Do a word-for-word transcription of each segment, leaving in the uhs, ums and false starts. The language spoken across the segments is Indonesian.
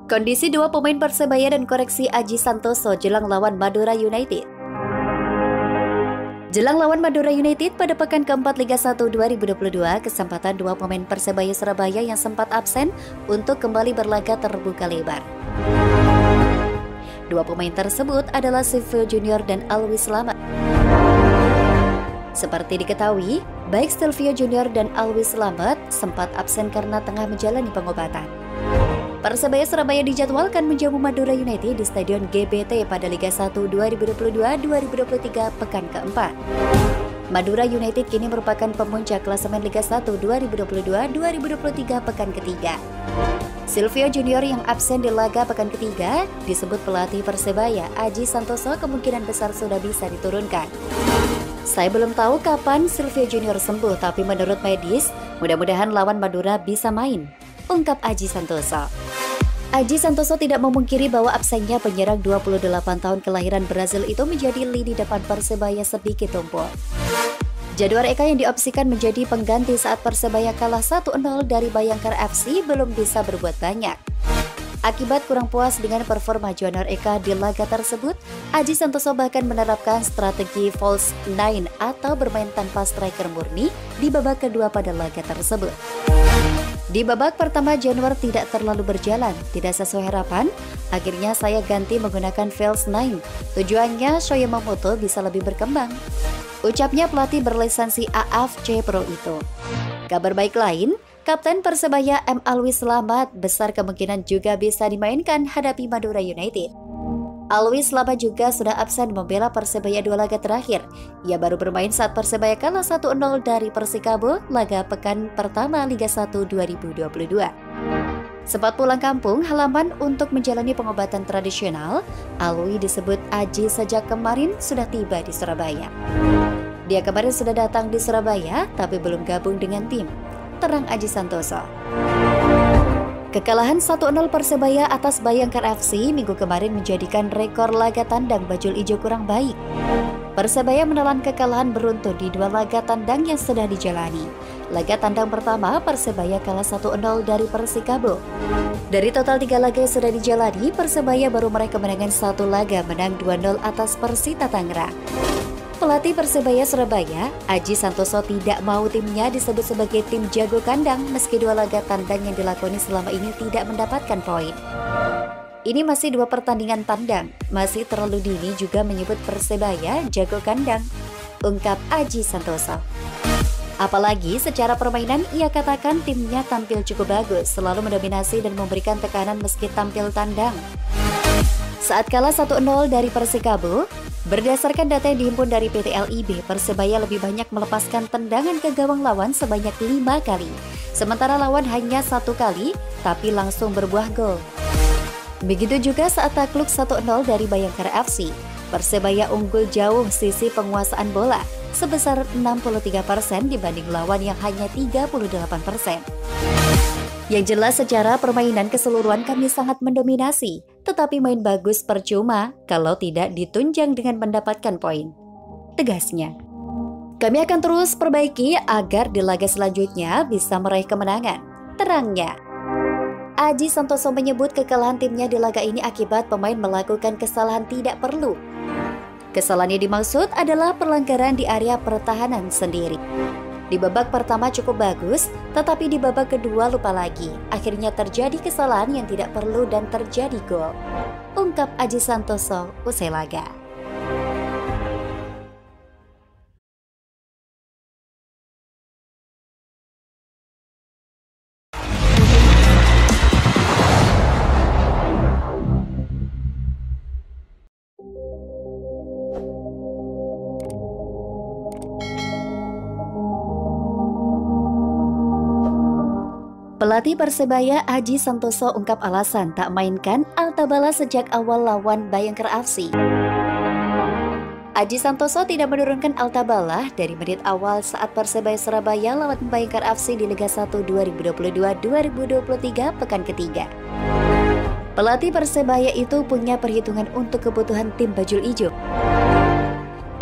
Kondisi dua pemain Persebaya dan koreksi Aji Santoso jelang lawan Madura United. Jelang lawan Madura United pada pekan keempat Liga satu dua ribu dua puluh dua, kesempatan dua pemain Persebaya Surabaya yang sempat absen untuk kembali berlaga terbuka lebar. Dua pemain tersebut adalah Silvio Junior dan Alwi Slamet. Seperti diketahui, baik Silvio Junior dan Alwi Slamet sempat absen karena tengah menjalani pengobatan. Persebaya Surabaya dijadwalkan menjamu Madura United di Stadion G B T pada Liga satu dua ribu dua puluh dua dua ribu dua puluh tiga pekan keempat. Madura United kini merupakan pemuncak klasemen Liga satu dua ribu dua puluh dua dua ribu dua puluh tiga pekan ketiga. Silvio Junior yang absen di laga pekan ketiga disebut pelatih Persebaya Aji Santoso kemungkinan besar sudah bisa diturunkan. Saya belum tahu kapan Silvio Junior sembuh, tapi menurut medis, mudah-mudahan lawan Madura bisa main, ungkap Aji Santoso. Aji Santoso tidak memungkiri bahwa absennya penyerang dua puluh delapan tahun kelahiran Brazil itu menjadi lini depan Persebaya sedikit tumpul. Jadwal Eka yang diopsikan menjadi pengganti saat Persebaya kalah satu nol dari Bayangkara F C belum bisa berbuat banyak. Akibat kurang puas dengan performa Junior Eka di laga tersebut, Aji Santoso bahkan menerapkan strategi false nine atau bermain tanpa striker murni di babak kedua pada laga tersebut. Di babak pertama Januar tidak terlalu berjalan, tidak sesuai harapan. Akhirnya saya ganti menggunakan false nine. Tujuannya Shoya Yamamoto bisa lebih berkembang, ucapnya pelatih berlisensi A F C Pro itu. Kabar baik lain, Kapten Persebaya M. Alwi Slamet besar kemungkinan juga bisa dimainkan hadapi Madura United. Alwi Slamet juga sudah absen membela Persebaya dua laga terakhir. Ia baru bermain saat Persebaya kalah satu nol dari Persikabo laga pekan pertama Liga satu dua ribu dua puluh dua. Sempat pulang kampung halaman untuk menjalani pengobatan tradisional, Alwi disebut Aji sejak kemarin sudah tiba di Surabaya. Dia kemarin sudah datang di Surabaya tapi belum gabung dengan tim, terang Aji Santoso. Kekalahan satu nol Persebaya atas Bayangkara F C minggu kemarin menjadikan rekor laga tandang bajul ijo kurang baik. Persebaya menelan kekalahan beruntun di dua laga tandang yang sudah dijalani. Laga tandang pertama, Persebaya kalah satu nol dari Persikabo. Dari total tiga laga yang sudah dijalani, Persebaya baru meraih kemenangan satu laga, menang dua nol atas Persita Tangerang. Pelatih Persebaya Surabaya, Aji Santoso tidak mau timnya disebut sebagai tim jago kandang meski dua laga tandang yang dilakoni selama ini tidak mendapatkan poin. Ini masih dua pertandingan tandang, masih terlalu dini juga menyebut Persebaya jago kandang, ungkap Aji Santoso. Apalagi secara permainan ia katakan timnya tampil cukup bagus, selalu mendominasi dan memberikan tekanan meski tampil tandang. Saat kalah satu nol dari Persikabo, berdasarkan data yang dihimpun dari P T L I B, Persebaya lebih banyak melepaskan tendangan ke gawang lawan sebanyak lima kali. Sementara lawan hanya satu kali, tapi langsung berbuah gol. Begitu juga saat takluk satu nol dari Bayangkara F C. Persebaya unggul jauh sisi penguasaan bola, sebesar enam puluh tiga persen dibanding lawan yang hanya tiga puluh delapan persen. Yang jelas secara permainan keseluruhan kami sangat mendominasi, tetapi main bagus percuma kalau tidak ditunjang dengan mendapatkan poin, tegasnya. Kami akan terus perbaiki agar di laga selanjutnya bisa meraih kemenangan, terangnya. Aji Santoso menyebut kekalahan timnya di laga ini akibat pemain melakukan kesalahan tidak perlu. Kesalahan yang dimaksud adalah pelanggaran di area pertahanan sendiri. Di babak pertama cukup bagus, tetapi di babak kedua lupa lagi. Akhirnya terjadi kesalahan yang tidak perlu dan terjadi gol, ungkap Aji Santoso usai laga. Pelatih Persebaya Aji Santoso ungkap alasan tak mainkan Altabala sejak awal lawan Bayangkara F C. Aji Santoso tidak menurunkan Altabala dari menit awal saat Persebaya Surabaya lawan Bayangkara F C di Liga satu dua ribu dua puluh dua dua ribu dua puluh tiga pekan ketiga. Pelatih Persebaya itu punya perhitungan untuk kebutuhan tim bajul ijo.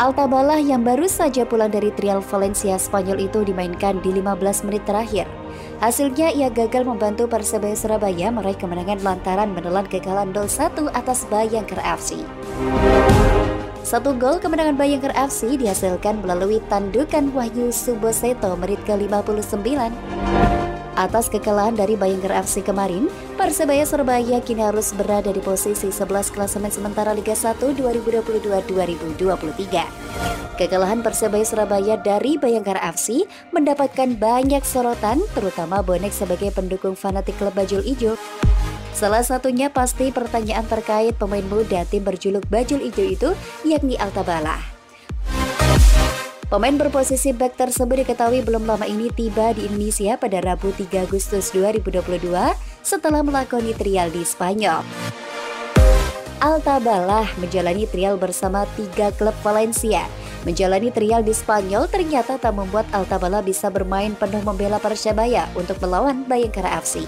Altabala yang baru saja pulang dari trial Valencia Spanyol itu dimainkan di lima belas menit terakhir. Hasilnya ia gagal membantu Persebaya Surabaya meraih kemenangan lantaran menelan kekalahan nol satu atas Bayangkara F C. Satu gol kemenangan Bayangkara F C dihasilkan melalui tandukan Wahyu Suboseto menit ke lima puluh sembilan. Atas kekalahan dari Bayangkara F C kemarin, Persebaya Surabaya kini harus berada di posisi sebelas klasemen sementara Liga satu dua ribu dua puluh dua dua ribu dua puluh tiga. Kekalahan Persebaya Surabaya dari Bayangkara F C mendapatkan banyak sorotan, terutama bonek sebagai pendukung fanatik klub Bajul Ijo. Salah satunya pasti pertanyaan terkait pemain muda tim berjuluk Bajul Ijo itu, yakni Altabala. Pemain berposisi bek tersebut diketahui belum lama ini tiba di Indonesia pada Rabu tiga Agustus dua ribu dua puluh dua setelah melakoni trial di Spanyol. Altabala menjalani trial bersama tiga klub Valencia. Menjalani trial di Spanyol ternyata tak membuat Altabala bisa bermain penuh membela Persebaya untuk melawan Bayangkara F C.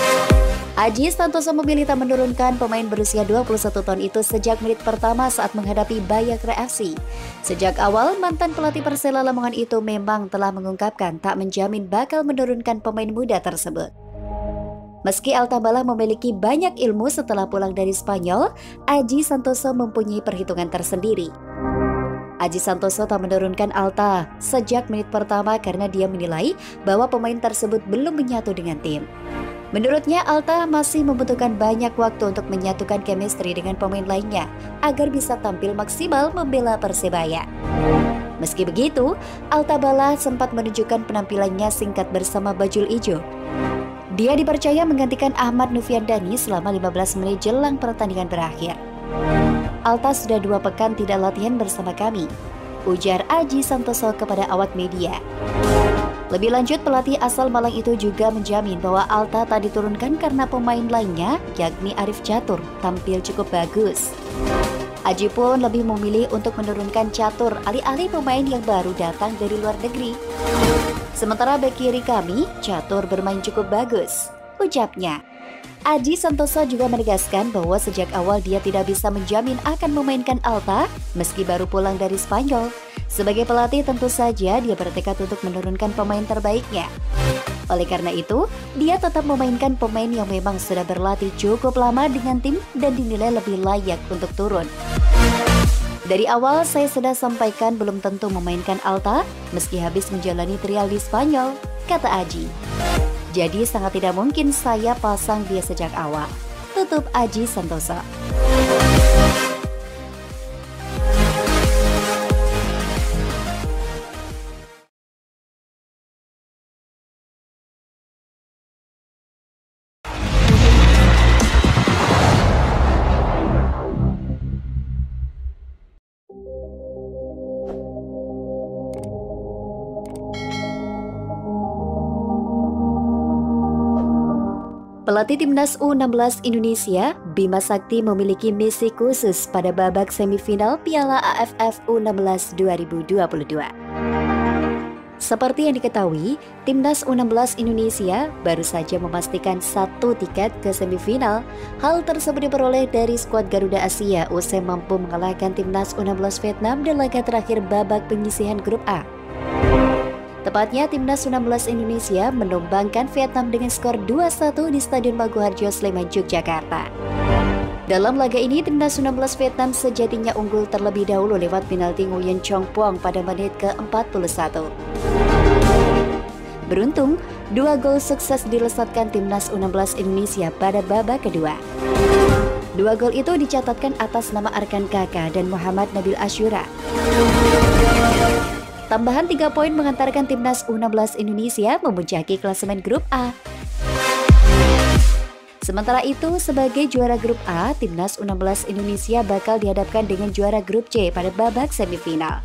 Aji Santoso memilih tak menurunkan pemain berusia dua puluh satu tahun itu sejak menit pertama saat menghadapi Bayangkara F C. Sejak awal, mantan pelatih Persela Lamongan itu memang telah mengungkapkan tak menjamin bakal menurunkan pemain muda tersebut. Meski Altabala memiliki banyak ilmu setelah pulang dari Spanyol, Aji Santoso mempunyai perhitungan tersendiri. Aji Santoso tak menurunkan Alta sejak menit pertama karena dia menilai bahwa pemain tersebut belum menyatu dengan tim. Menurutnya, Alta masih membutuhkan banyak waktu untuk menyatukan chemistry dengan pemain lainnya agar bisa tampil maksimal membela Persebaya. Meski begitu, Altabala sempat menunjukkan penampilannya singkat bersama Bajul Ijo. Dia dipercaya menggantikan Ahmad Noviandani selama lima belas menit jelang pertandingan berakhir. Alta sudah dua pekan tidak latihan bersama kami, ujar Aji Santoso kepada awak media. Lebih lanjut, pelatih asal Malang itu juga menjamin bahwa Alta tak diturunkan karena pemain lainnya, yakni Arif Catur, tampil cukup bagus. Aji pun lebih memilih untuk menurunkan Catur alih-alih pemain yang baru datang dari luar negeri. Sementara bek kiri kami, Catur bermain cukup bagus, ucapnya. Aji Santoso juga menegaskan bahwa sejak awal dia tidak bisa menjamin akan memainkan Alta meski baru pulang dari Spanyol. Sebagai pelatih tentu saja dia bertekad untuk menurunkan pemain terbaiknya. Oleh karena itu, dia tetap memainkan pemain yang memang sudah berlatih cukup lama dengan tim dan dinilai lebih layak untuk turun. Dari awal saya sudah sampaikan belum tentu memainkan Alta meski habis menjalani trial di Spanyol, kata Aji. Jadi sangat tidak mungkin saya pasang dia sejak awal, tutup Aji Santoso. Pelatih Timnas U enam belas Indonesia, Bima Sakti memiliki misi khusus pada babak semifinal Piala A F F U enam belas dua ribu dua puluh dua. Seperti yang diketahui, Timnas U enam belas Indonesia baru saja memastikan satu tiket ke semifinal. Hal tersebut diperoleh dari skuad Garuda Asia usai mampu mengalahkan Timnas U enam belas Vietnam di laga terakhir babak penyisihan grup A. Tepatnya, Timnas U enam belas Indonesia menumbangkan Vietnam dengan skor dua satu di Stadion Maguharjo, Sleman, Yogyakarta. Dalam laga ini, Timnas U enam belas Vietnam sejatinya unggul terlebih dahulu lewat penalti Nguyen Chong Pong pada menit ke empat puluh satu. Beruntung, dua gol sukses dilesatkan Timnas U enam belas Indonesia pada babak kedua. Dua gol itu dicatatkan atas nama Arkan Kaka dan Muhammad Nabil Ashura. Tambahan tiga poin mengantarkan Timnas U enam belas Indonesia memuncaki klasemen grup A. Sementara itu, sebagai juara grup A, Timnas U enam belas Indonesia bakal dihadapkan dengan juara grup C pada babak semifinal.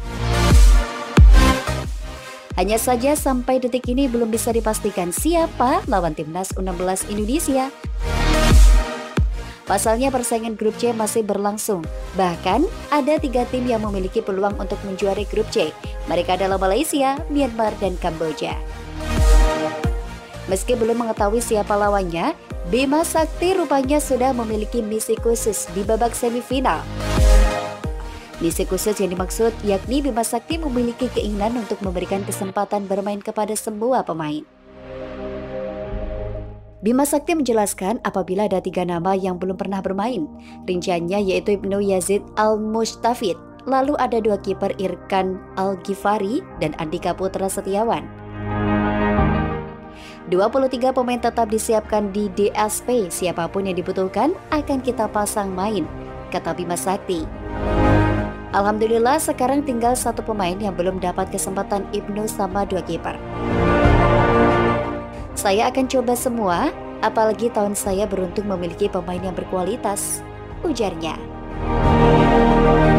Hanya saja sampai detik ini belum bisa dipastikan siapa lawan Timnas U enam belas Indonesia. Pasalnya persaingan grup C masih berlangsung. Bahkan ada tiga tim yang memiliki peluang untuk menjuarai grup C. Mereka adalah Malaysia, Myanmar, dan Kamboja. Meski belum mengetahui siapa lawannya, Bima Sakti rupanya sudah memiliki misi khusus di babak semifinal. Misi khusus yang dimaksud yakni Bima Sakti memiliki keinginan untuk memberikan kesempatan bermain kepada semua pemain. Bima Sakti menjelaskan apabila ada tiga nama yang belum pernah bermain. Rinciannya yaitu Ibnu Yazid Al-Mustafid, lalu ada dua kiper Irkan Al-Ghifari dan Andika Putra Setiawan. dua puluh tiga pemain tetap disiapkan di D S P, siapapun yang dibutuhkan akan kita pasang main, kata Bima Sakti. Alhamdulillah sekarang tinggal satu pemain yang belum dapat kesempatan, Ibnu sama dua kiper. Saya akan coba semua, apalagi tahun saya beruntung memiliki pemain yang berkualitas, ujarnya.